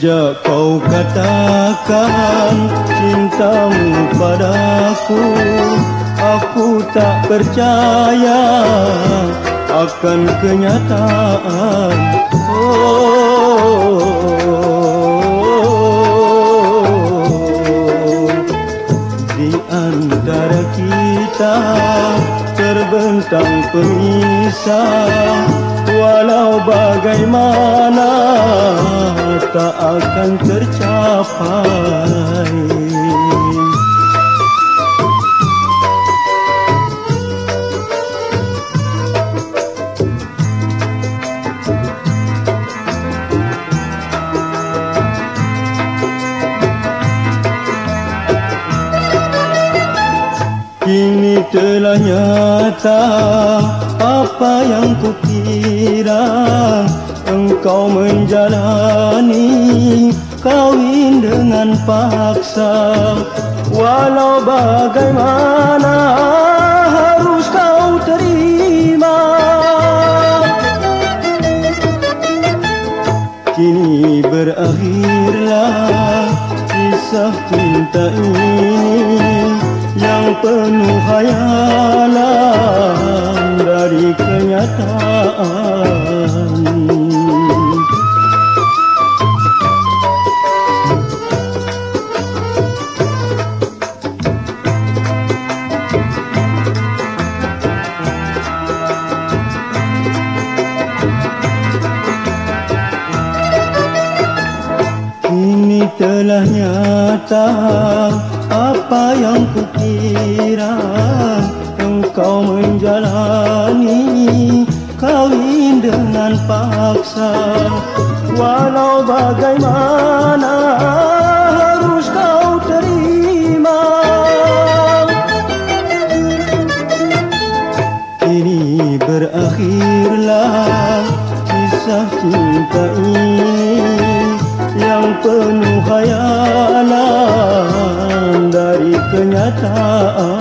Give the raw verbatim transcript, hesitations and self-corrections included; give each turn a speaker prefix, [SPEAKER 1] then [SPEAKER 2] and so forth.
[SPEAKER 1] Sejak kau katakan cintamu padaku, aku tak percaya akan kenyataan. Oh, di antara kita terbentang pemisah, walau bagaimana tak akan tercapai. Kini telah nyata apa yang kukira, engkau menjalani kawin dengan paksa. Walau bagaimana harus kau terima. Kini berakhirlah kisah cinta ini yang penuh khayalan dari kenyataan. Kini telah nyata apa yang kukira, engkau menjalani kawin dengan paksa. Walau bagaimana harus kau terima. Kini berakhirlah kisah cinta ini yang penuh khayalan dari kenyataan.